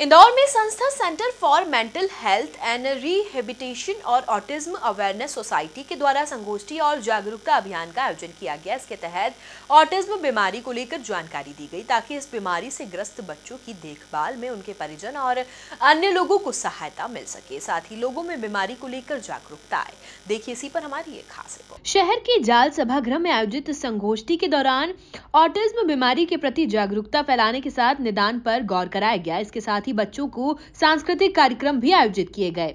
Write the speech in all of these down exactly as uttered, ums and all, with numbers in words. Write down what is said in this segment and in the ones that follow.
इंदौर में संस्था centre for mental health and rehabilitation और ऑटिज्म अवेयरनेस सोसाइटी के द्वारा संगोष्ठी और जागरूकता अभियान का आयोजन किया गया। इसके तहत ऑटिज्म बीमारी को लेकर जानकारी दी गई ताकि इस बीमारी से ग्रस्त बच्चों की देखभाल में उनके परिजन और अन्य लोगों को सहायता मिल सके, साथ ही लोगों में बीमारी को लेकर जागरूकता आए। देखिए इसी पर हमारी एक खास रिपोर्ट। शहर के जाल सभागृह में आयोजित संगोष्ठी के दौरान ऑटिज्म बीमारी के प्रति जागरूकता फैलाने के साथ निदान पर गौर कराया गया। इसके साथ ही बच्चों को सांस्कृतिक कार्यक्रम भी आयोजित किए गए।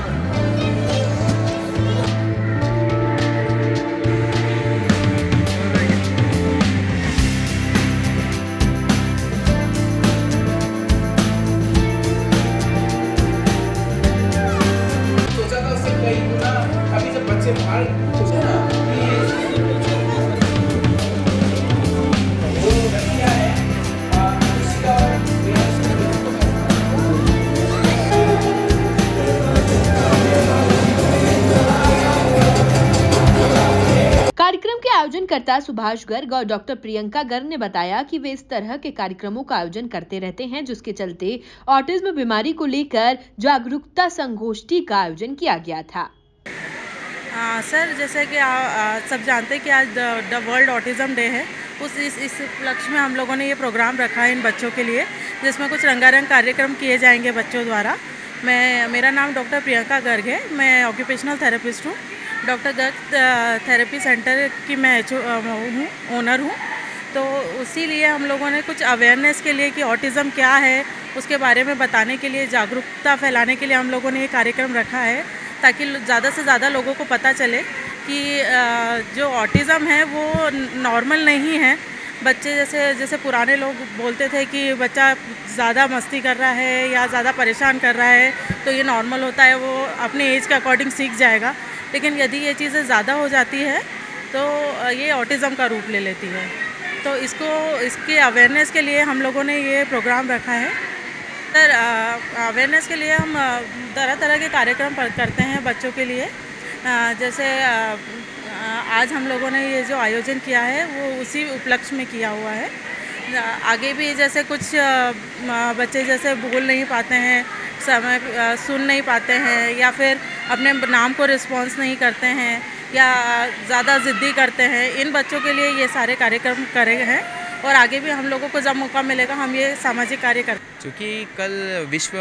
सोचा था उससे कई गुना अभी जब बच्चे बाहर कार्यक्रम के आयोजनकर्ता सुभाष गर्ग और डॉक्टर प्रियंका गर्ग ने बताया कि वे इस तरह के कार्यक्रमों का आयोजन करते रहते हैं, जिसके चलते ऑटिज्म बीमारी को लेकर जागरूकता संगोष्ठी का आयोजन किया गया था। आ, सर जैसे कि आ, आ, सब जानते हैं कि आज द वर्ल्ड ऑटिज्म डे है। उस इस इस उपलक्ष्य में हम लोगों ने ये प्रोग्राम रखा है इन बच्चों के लिए, जिसमें कुछ रंगारंग कार्यक्रम किए जाएंगे बच्चों द्वारा। मैं मेरा नाम डॉक्टर प्रियंका गर्ग है, मैं ऑक्यूपेशनल थेरेपिस्ट हूँ। डॉक्टर गर्ग थेरेपी सेंटर की मैं हूँ ओनर हूँ। तो उसी लिए हम लोगों ने कुछ अवेयरनेस के लिए कि ऑटिज़म क्या है उसके बारे में बताने के लिए, जागरूकता फैलाने के लिए हम लोगों ने ये कार्यक्रम रखा है, ताकि ज़्यादा से ज़्यादा लोगों को पता चले कि जो ऑटिज़म है वो नॉर्मल नहीं है। बच्चे जैसे जैसे पुराने लोग बोलते थे कि बच्चा ज़्यादा मस्ती कर रहा है या ज़्यादा परेशान कर रहा है तो ये नॉर्मल होता है, वो अपने एज के अकॉर्डिंग सीख जाएगा। लेकिन यदि ये चीज़ें ज़्यादा हो जाती है तो ये ऑटिज़म का रूप ले लेती है। तो इसको इसके अवेयरनेस के लिए हम लोगों ने ये प्रोग्राम रखा है। सर अवेयरनेस के लिए हम तरह तरह के कार्यक्रम करते हैं बच्चों के लिए। जैसे आज हम लोगों ने ये जो आयोजन किया है वो उसी उपलक्ष्य में किया हुआ है। आगे भी जैसे कुछ बच्चे जैसे बोल नहीं पाते हैं, समय सुन नहीं पाते हैं, या फिर अपने नाम को रिस्पॉन्स नहीं करते हैं, या ज़्यादा ज़िद्दी करते हैं, इन बच्चों के लिए ये सारे कार्यक्रम करे हैं। और आगे भी हम लोगों को जब मौका मिलेगा हम ये सामाजिक कार्य करते हैं। क्योंकि कल विश्व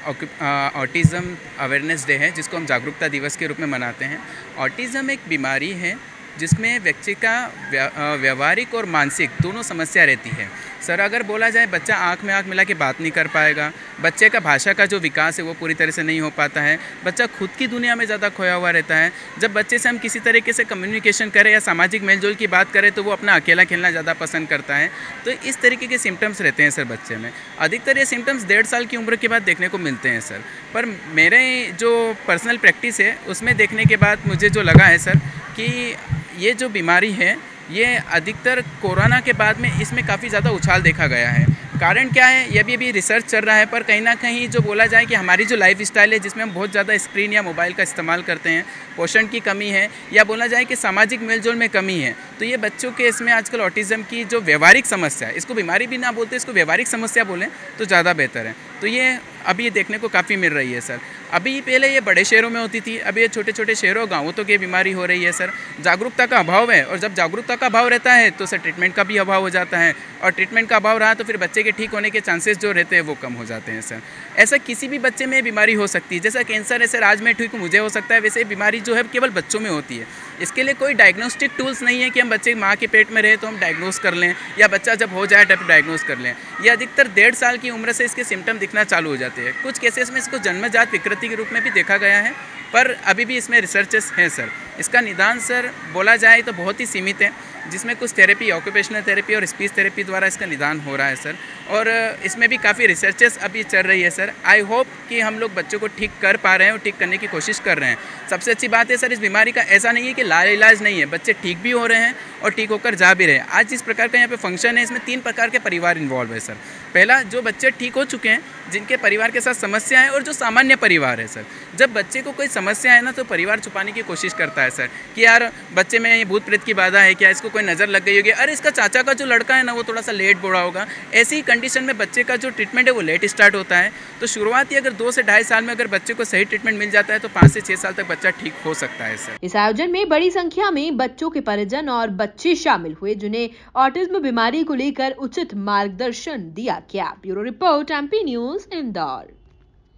ऑटिज़म अवेयरनेस डे है, जिसको हम जागरूकता दिवस के रूप में मनाते हैं। ऑटिज़म एक बीमारी है जिसमें व्यक्ति का व्यवहारिक और मानसिक दोनों समस्या रहती है। सर अगर बोला जाए बच्चा आँख में आँख मिला के बात नहीं कर पाएगा, बच्चे का भाषा का जो विकास है वो पूरी तरह से नहीं हो पाता है, बच्चा खुद की दुनिया में ज़्यादा खोया हुआ रहता है। जब बच्चे से हम किसी तरीके से कम्युनिकेशन करें या सामाजिक मेलजोल की बात करें तो वो अपना अकेला खेलना ज़्यादा पसंद करता है। तो इस तरीके के सिम्टम्स रहते हैं सर बच्चे में। अधिकतर ये सिम्टम्स डेढ़ साल की उम्र के बाद देखने को मिलते हैं सर। पर मेरे जो पर्सनल प्रैक्टिस है उसमें देखने के बाद मुझे जो लगा है सर कि ये जो बीमारी है ये अधिकतर कोरोना के बाद में इसमें काफ़ी ज़्यादा उछाल देखा गया है। कारण क्या है ये भी अभी रिसर्च चल रहा है, पर कहीं ना कहीं जो बोला जाए कि हमारी जो लाइफ स्टाइल है जिसमें हम बहुत ज़्यादा स्क्रीन या मोबाइल का इस्तेमाल करते हैं, पोषण की कमी है, या बोला जाए कि सामाजिक मेलजोल में कमी है, तो ये बच्चों के इसमें आजकल ऑटिज़म की जो व्यवहारिक समस्या है, इसको बीमारी भी ना बोलते, इसको व्यवहारिक समस्या बोलें तो ज़्यादा बेहतर है। तो ये अभी ये देखने को काफ़ी मिल रही है सर। अभी पहले ये बड़े शहरों में होती थी, अभी ये छोटे छोटे शहरों गाँवों तक ये बीमारी हो रही है सर। जागरूकता का अभाव है, और जब जागरूकता का अभाव रहता है तो सर ट्रीटमेंट का भी अभाव हो जाता है, और ट्रीटमेंट का अभाव रहा तो फिर बच्चे के ठीक होने के चांसेस जो रहते हैं वो कम हो जाते हैं सर। ऐसा किसी भी बच्चे में बीमारी हो सकती है, जैसा कैंसर है सर आज मैं ठीक हूँ मुझे हो सकता है, वैसे बीमारी जो है केवल बच्चों में होती है। इसके लिए कोई डायग्नोस्टिक टूल्स नहीं है कि हम बच्चे माँ के पेट में रहे तो हम डायग्नोस कर लें, या बच्चा जब हो जाए तब डायग्नोस कर लें। ये अधिकतर डेढ़ साल की उम्र से इसके सिम्टम दिखना चालू हो जाते हैं। कुछ केसेस में इसको जन्मजात विकृति के रूप में भी देखा गया है, पर अभी भी इसमें रिसर्चेस हैं सर। इसका निदान सर बोला जाए तो बहुत ही सीमित है, जिसमें कुछ थेरेपी, ऑक्यूपेशनल थेरेपी और स्पीच थेरेपी द्वारा इसका निदान हो रहा है सर। और इसमें भी काफ़ी रिसर्चेस अभी चल रही है सर। आई होप कि हम लोग बच्चों को ठीक कर पा रहे हैं और ठीक करने की कोशिश कर रहे हैं। सबसे अच्छी बात है सर इस बीमारी का ऐसा नहीं है कि लाइलाज नहीं है, बच्चे ठीक भी हो रहे हैं और ठीक होकर जा भी रहे हैं। आज जिस प्रकार का यहाँ पे फंक्शन है इसमें तीन प्रकार के परिवार इन्वॉल्व है सर। पहला, जो बच्चे ठीक हो चुके हैं जिनके परिवार के साथ समस्या है और जो सामान्य परिवार है सर। जब बच्चे को कोई समस्या है ना तो परिवार छुपाने की कोशिश करता है सर कि यार बच्चे में ये भूत प्रेत की बाधा है क्या, इसको कोई नज़र लग गई होगी, अरे इसका चाचा का जो लड़का है ना वो थोड़ा सा लेट बूढ़ा होगा। ऐसी कंडीशन में बच्चे का जो ट्रीटमेंट है वो लेट स्टार्ट होता है। तो शुरुआती अगर दो से ढाई साल में अगर बच्चे को सही ट्रीटमेंट मिल जाता है तो पाँच से छः साल तक बच्चा ठीक हो सकता है सर। इस आयोजन में बड़ी संख्या में बच्चों के परिजन और बच्चे शामिल हुए जिन्हें ऑटिज्म बीमारी को लेकर उचित मार्गदर्शन दिया गया। Bureau report MP news Indore.